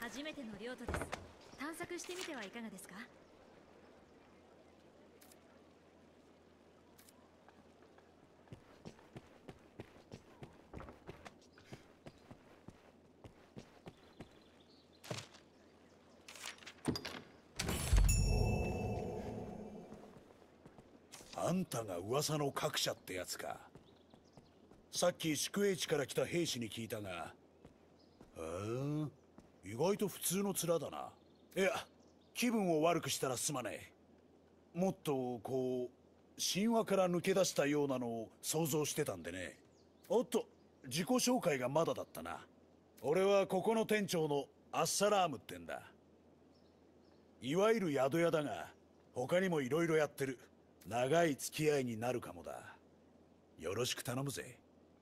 初めての領土です。探索してみてはいかがですか？ あんたが噂の各社ってやつか。さっき宿営地から来た兵士に聞いたが、意外と普通の面だな。いや、気分を悪くしたらすまねえ。もっとこう神話から抜け出したようなのを想像してたんでね。おっと、自己紹介がまだだったな。俺はここの店長のアッサラームってんだ。いわゆる宿屋だが、他にもいろいろやってる。長い付き合いになるかもだ。よろしく頼むぜ。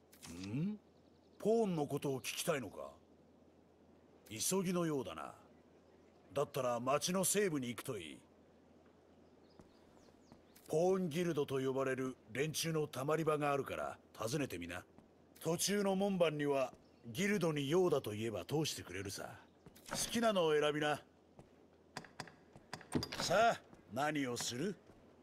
ポーンのことを聞きたいのか？急ぎのようだな。だったら町の西部に行くといい。ポーンギルドと呼ばれる連中のたまり場があるから訪ねてみな。途中の門番にはギルドに用だと言えば通してくれるさ。好きなのを選びな。さあ、何をする？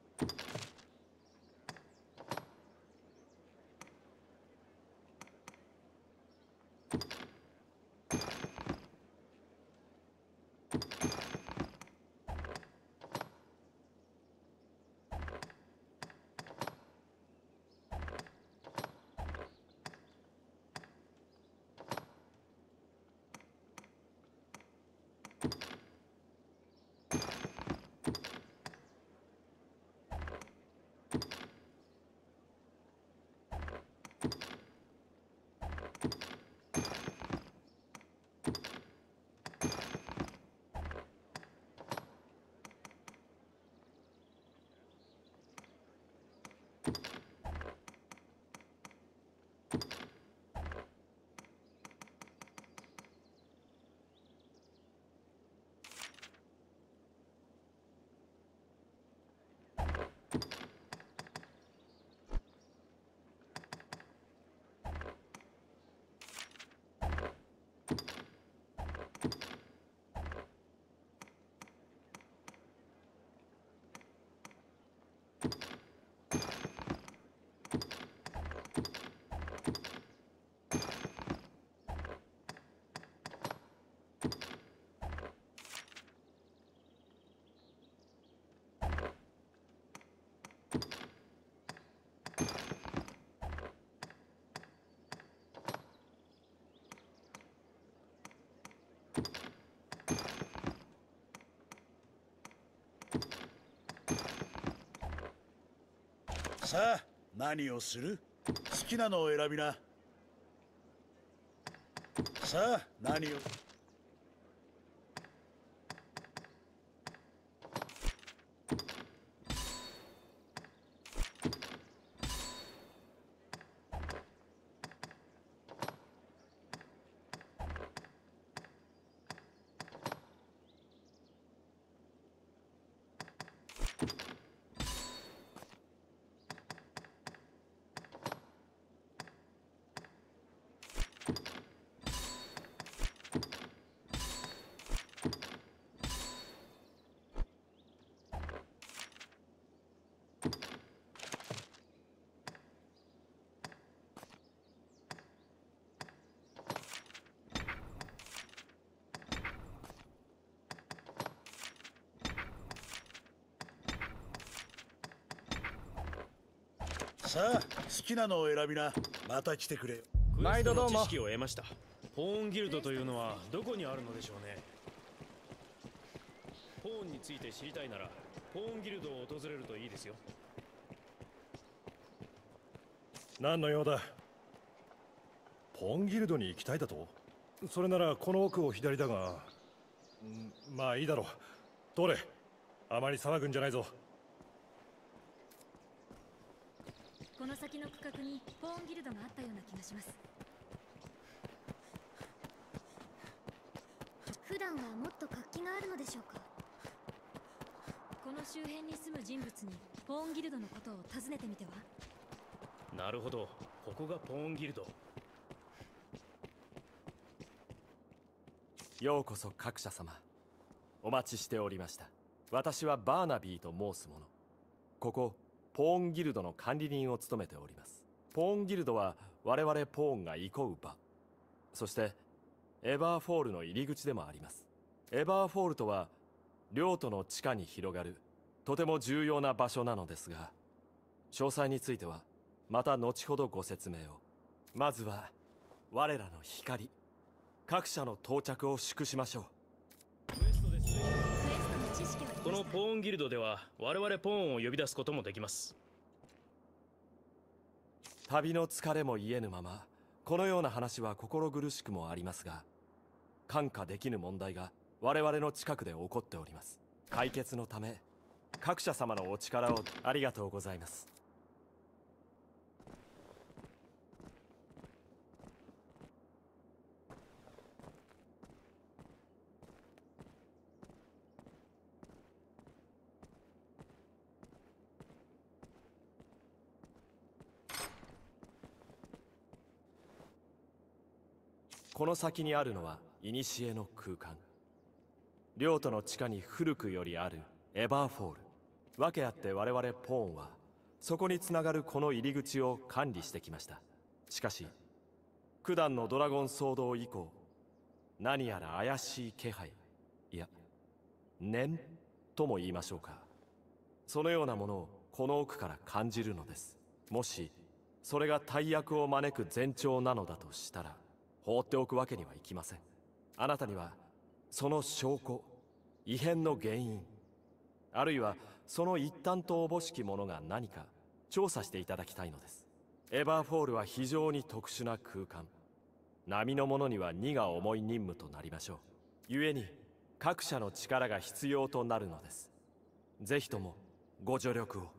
さあ、何をする？好きなのを選びな。さあ、何を。さあ、好きなのを選びな。また来てくれ。 毎度どうも。知識を得ました。ポーンギルドというのはどこにあるのでしょうね。ポーンについて知りたいならポーンギルドを訪れるといいですよ。 何の用だ？ポーンギルドに行きたいだと？それならこの奥を左だが、まあいいだろう。どれ？あまり騒ぐんじゃないぞ。 この先の区画にポーンギルドがあったような気がします。 普段はもっと活気があるのでしょうか？ この周辺に住む人物にポーンギルドのことを尋ねてみては？ なるほど、ここがポーンギルド。 ようこそ各社様。お待ちしておりました。私はバーナビーと申す者。ここポーンギルドの管理人を務めております。ポーンギルドは我々ポーンが憩う場、そしてエバーフォールの入り口でもあります。エバーフォールとは領土の地下に広がるとても重要な場所なのですが、詳細についてはまた後ほどご説明を。まずは我らの光、各社の到着を祝しましょう。 クエストの知識はこのポーンギルドでは我々ポーンを呼び出すこともできます。 旅の疲れも癒えぬまま、このような話は心苦しくもありますが、看過できぬ問題が我々の近くで起こっております。解決のため各社様のお力をありがとうございます。この先にあるのは古の空間。領土の地下に古くよりあるエバーフォール。訳あって我々ポーンはそこにつながるこの入り口を管理してきました。しかし九段のドラゴン騒動以降、何やら怪しい気配、いや念とも言いましょうか、そのようなものをこの奥から感じるのです。もしそれが大役を招く前兆なのだとしたら、放っておくわけにはいきません。あなたにはその証拠、異変の原因、あるいはその一端とおぼしきものが何か調査していただきたいのです。エバーフォールは非常に特殊な空間。並の者には荷が重い任務となりましょう。故に各社の力が必要となるのです。ぜひともご助力を。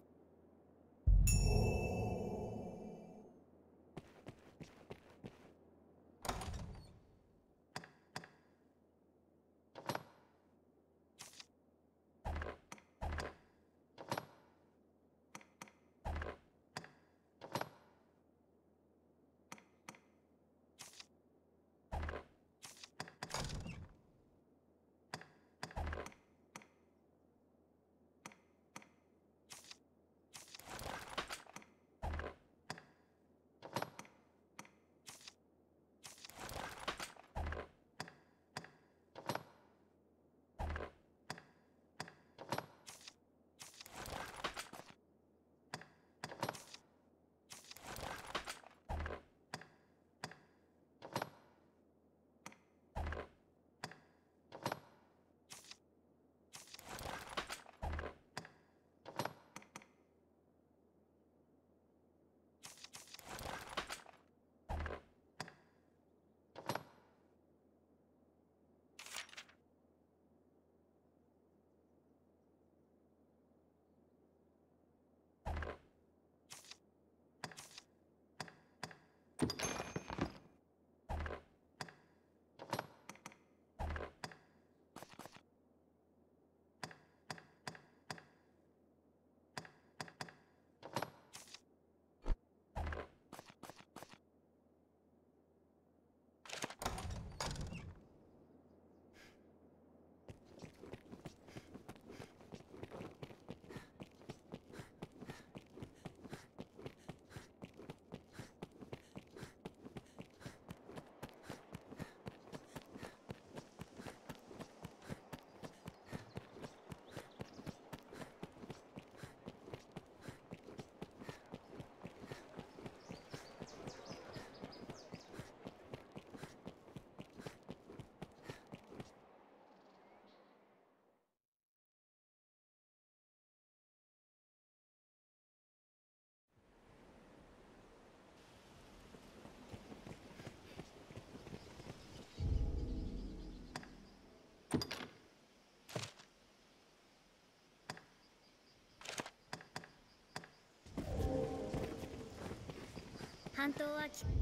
半島はき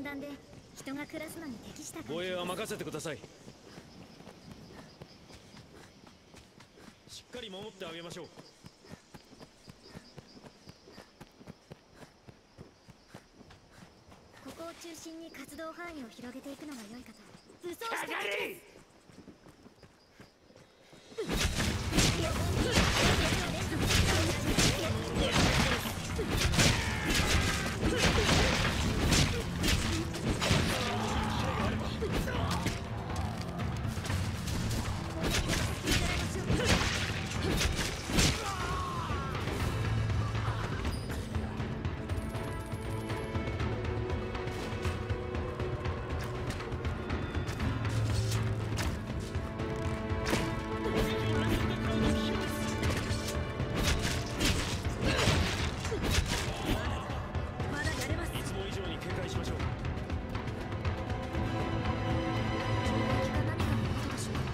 断で人が暮らすのに適した環境護衛はです。 任せてください。しっかり守ってあげましょう。 ここを中心に活動範囲を広げていくのが良いかと。武装して敵です。 まだやれます。 いつも以上に警戒しましょう。 敵か何かのことでしょうか。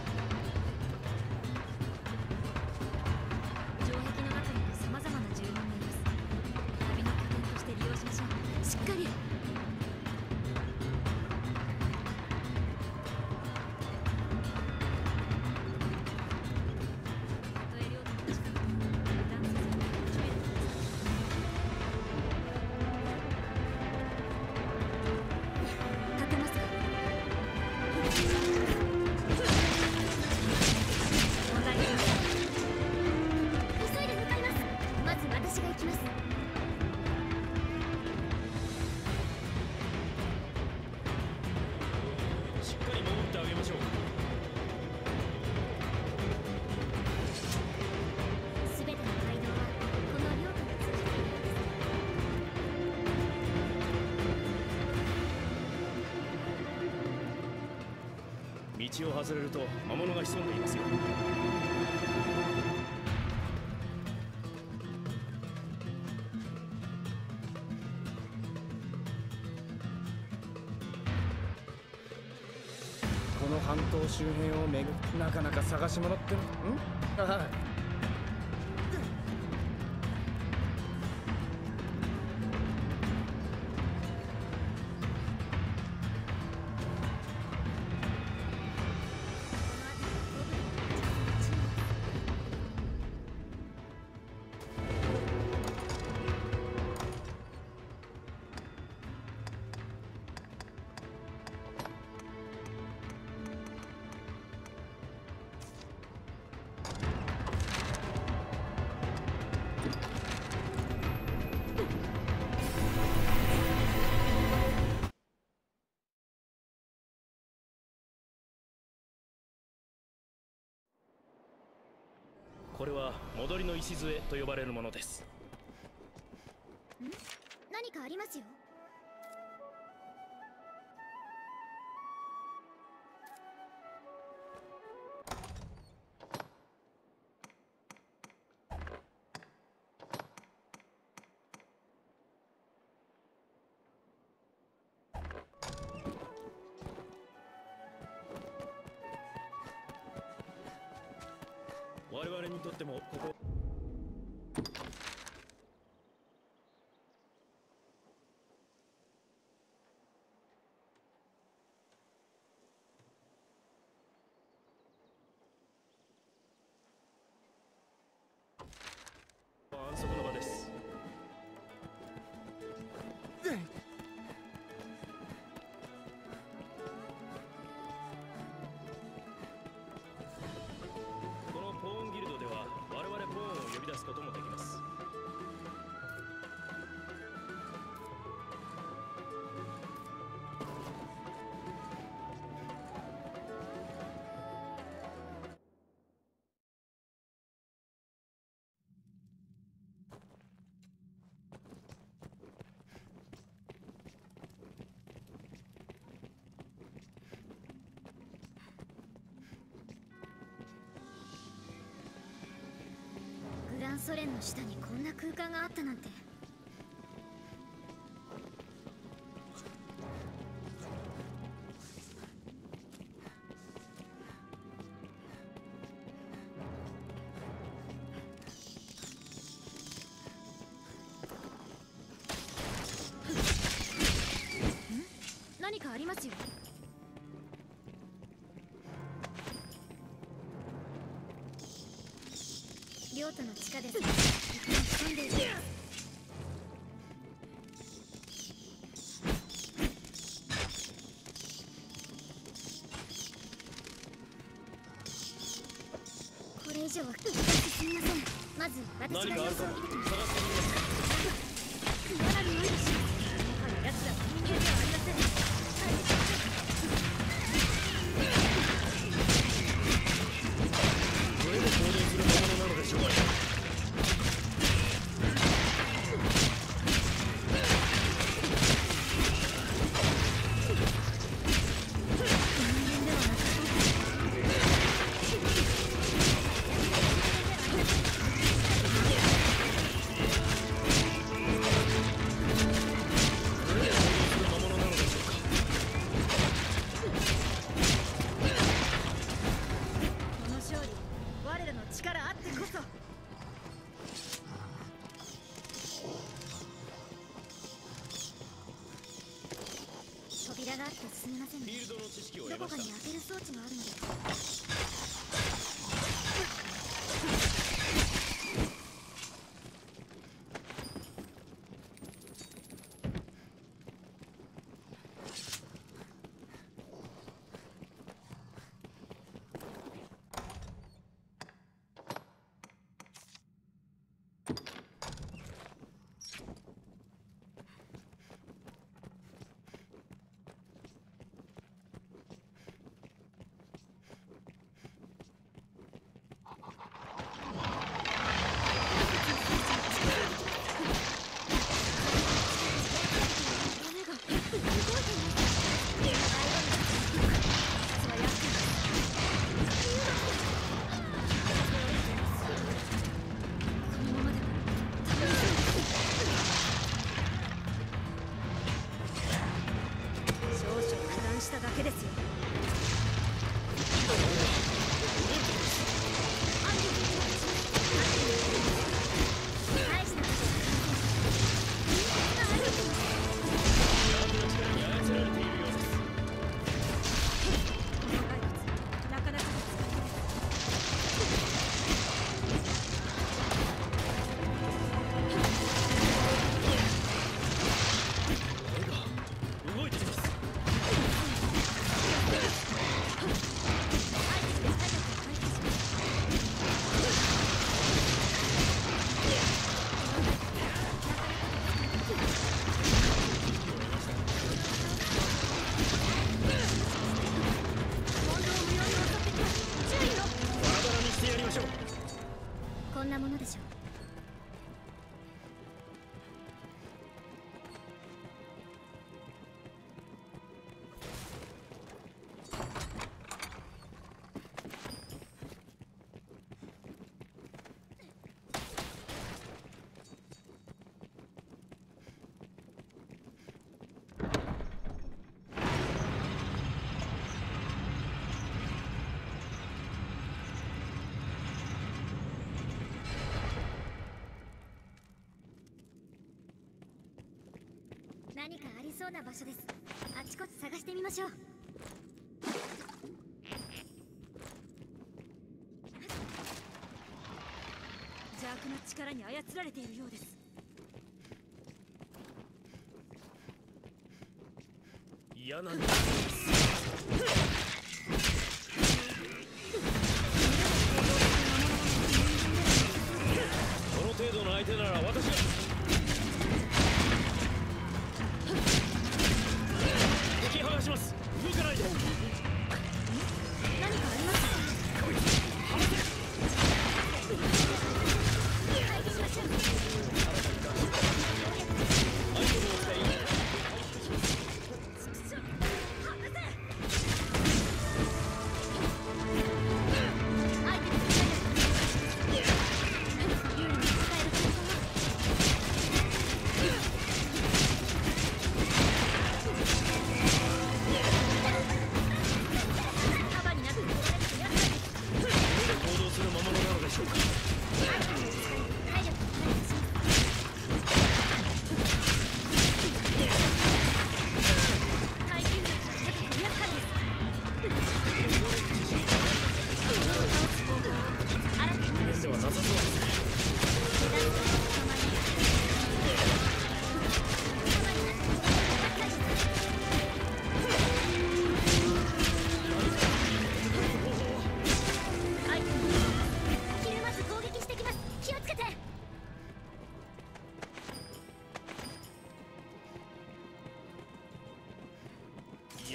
城壁の中には様々な住人がいます。旅の拠点として利用しましょう。しっかり。たとえ領土の近くでも油断せずに注意してください。立てますか。問題ありません。 急いで向かいます。まず私が行きます。 しっかり守ってあげましょう。 すべての街道はこの領土に通じているのです。 道を外れると魔物が潜んでいますよ。 この半島周辺を巡るなかなか探し物ってはい。 これは戻りの礎と呼ばれるものです。 何かありますよ。 我々にとってもここ安息の場です。このポーンギルドでは我々ポーンを呼び出すこともできます。 グランソ連の下にこんな空間があったなんて。 ありますよ。亮太の地下ですが潜んでいる。これ以上は進みません。まず私が様子を見てきます。罠に追い出します。奴らは人間ではありません。 どれで行動する魔物なのでしょうか。扉があって進めませんね。 フィールドの知識をど得ました。 こかに開ける装置があるので。しただけですよ。こんなものでしょう。何かありそうな場所です。あちこち探してみましょう。邪悪な力に操られているようです。 嫌なんだ。この程度の相手なら私が引き剥がします。動かないで。 何かありますか？回避しましょう。 アイテムを使いアイテムを使える。有利に使える方法は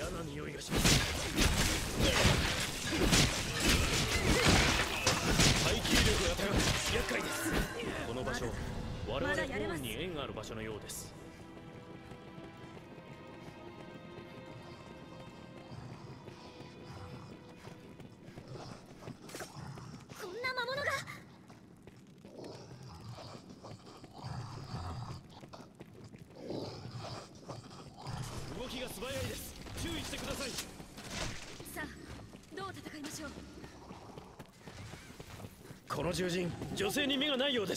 嫌な匂いがします。耐久力が高く厄介です。この場所、我々ポーンに縁がある場所のようです。 こんな魔物が。 動きが素早いです。注意してください。 さあどう戦いましょう。 この獣人、女性に目がないようです。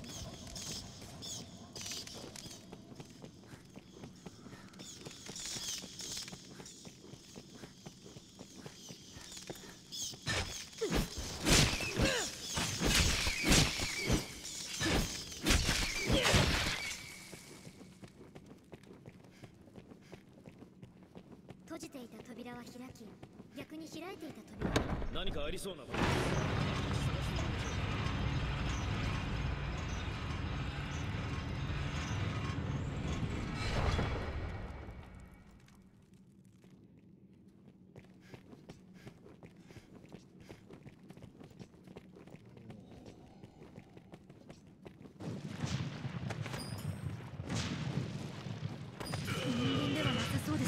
閉じていた扉は開き、逆に開いていた扉は。 何かありそうな場所。 人間ではなさそうです。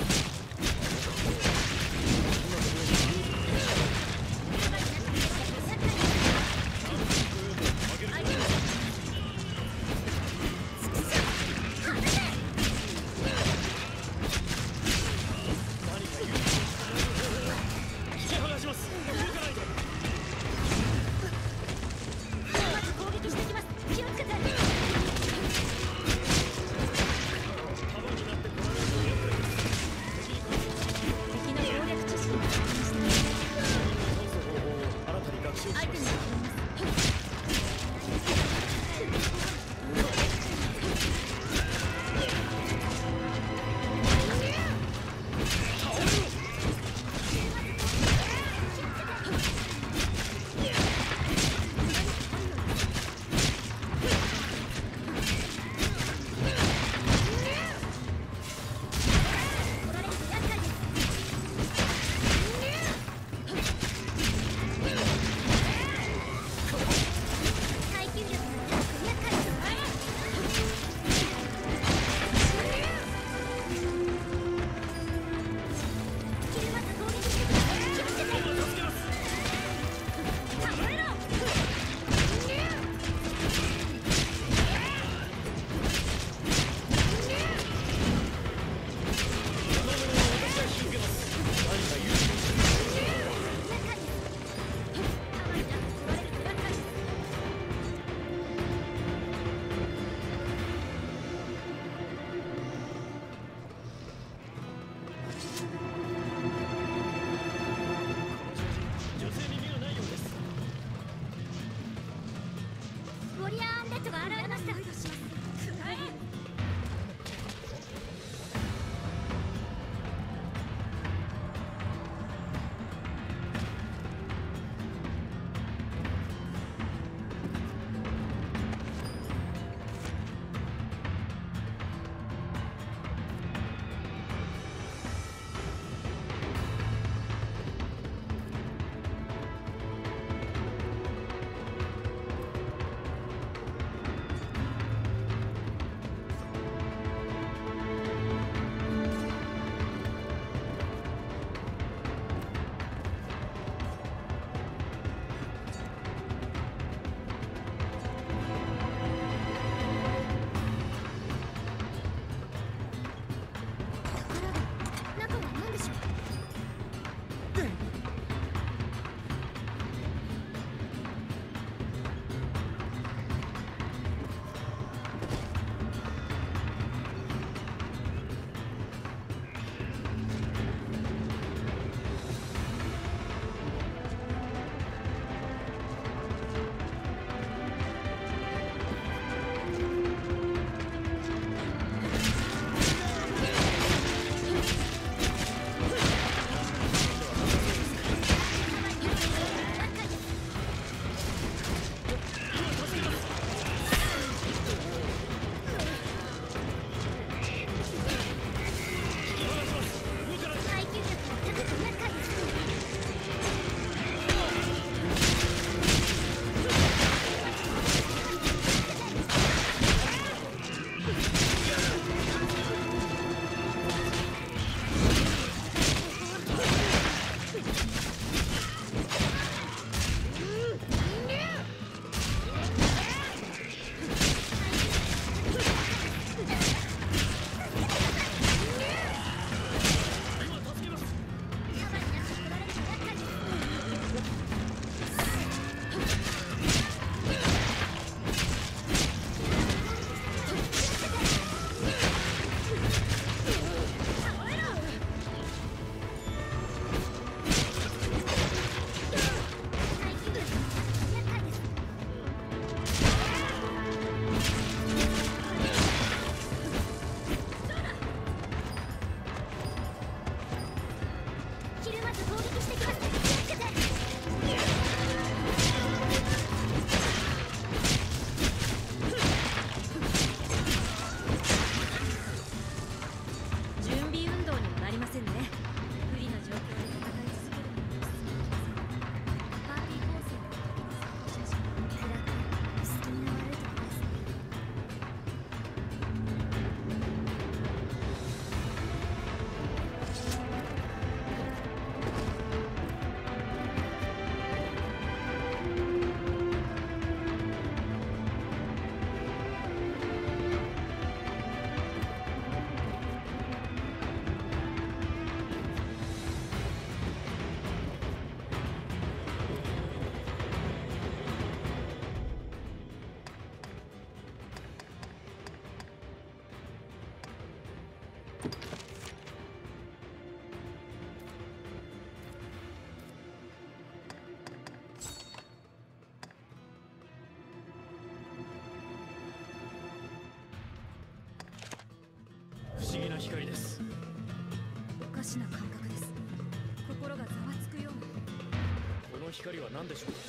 不思議な光です。 おかしな感覚です。心がざわつくような。 この光は何でしょう。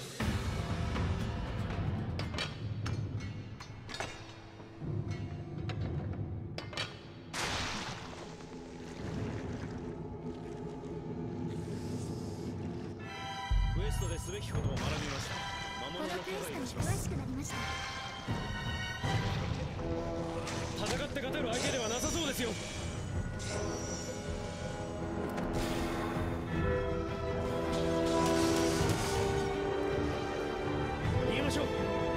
クエストですべきことを学びました。魔こ物の気のクエストに配がします。 詳しくなりました。 戦って勝てる相手ではなさそうですよ。逃げましょう。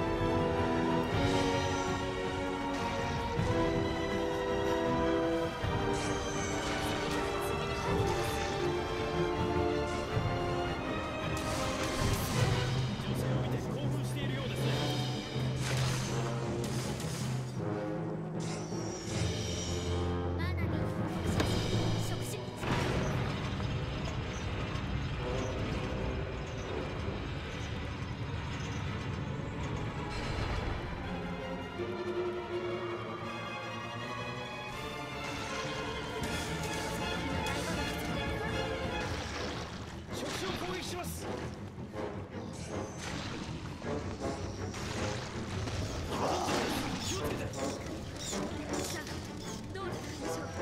女性を見て興奮しているようですね。 バーナビーに報告します。触手。 触手を攻撃します。気をつけて。 さあどうなるんでしょう。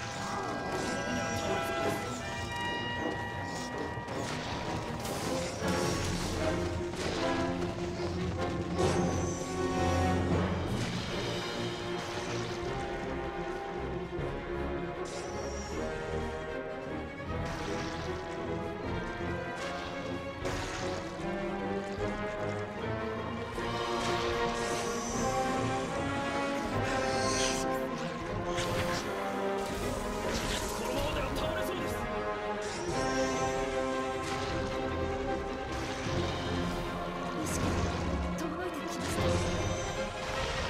このままでは倒れそうです。 意識が遠のいてきました。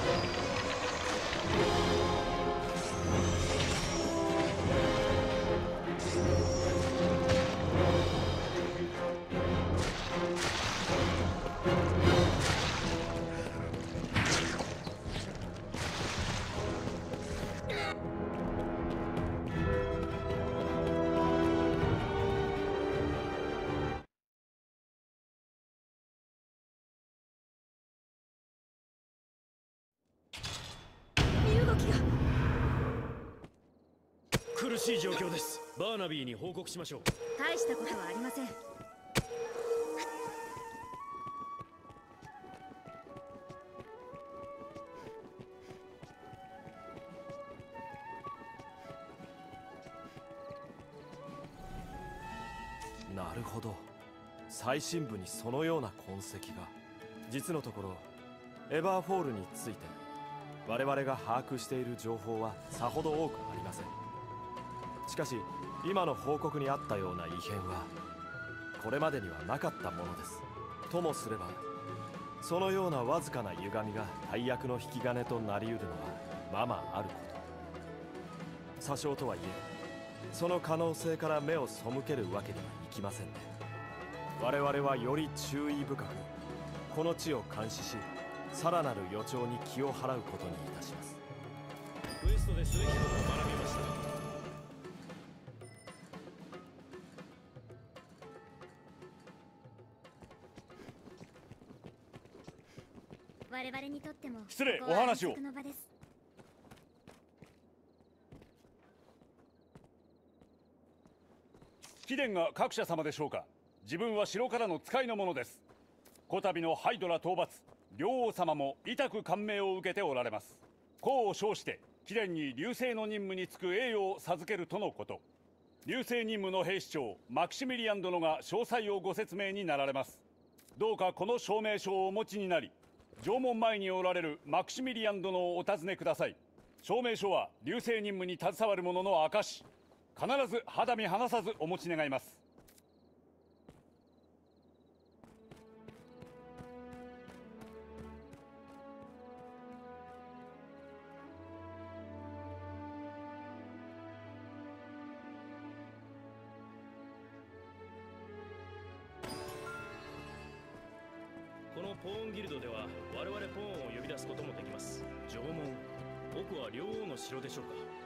身動きが。 苦しい状況です。バーナビーに報告しましょう。 大したことはありません。 なるほど。最深部にそのような痕跡が。実のところエバーフォールについて我々が把握している情報はさほど多くありません。しかし今の報告にあったような異変はこれまでにはなかったものです。ともすればそのようなわずかな歪みが大役の引き金となりうるのはままあること。詐称とはいえその可能性から目を背けるわけにはいきませんね。我々はより注意深くこの地を監視し、さらなる予兆に気を払うことにいたします。 クエストですべきことを学びました。 我々にとっても失礼ここはお話を安息の場です。 貴殿が各社様でしょうか。自分は城からの使いの者です。こたびのハイドラ討伐、両王様も痛く感銘を受けておられます。功を称して貴殿に流星の任務に就く栄誉を授けるとのこと。流星任務の兵士長マクシミリアン殿が詳細をご説明になられます。どうかこの証明書をお持ちになり、城門前におられるマクシミリアン殿をお尋ねください。証明書は流星任務に携わる者の証。必ず肌身離さずお持ち願います。 ポーンギルドでは我々ポーンを呼び出すこともできます。城門、奥は両王の城でしょうか。